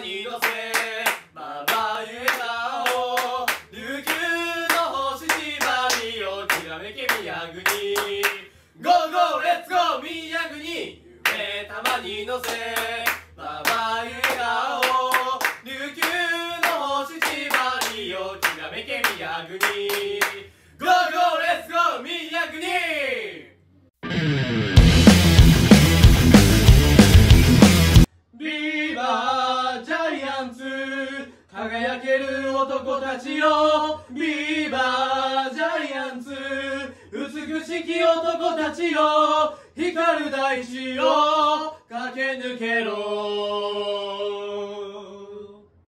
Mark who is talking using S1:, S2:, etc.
S1: に乗せまばゆえ顔琉球の星縛りをきらめけ宮国ゴーゴーレッツゴー宮国夢玉に乗せまばゆえ顔琉球の星縛りをきらめけ宮国ゴーゴーレッツゴー宮国ビバージャイアンツ輝ける男たちよビバージャイアンツ美しき男たちよ光る大地を駆け抜けろ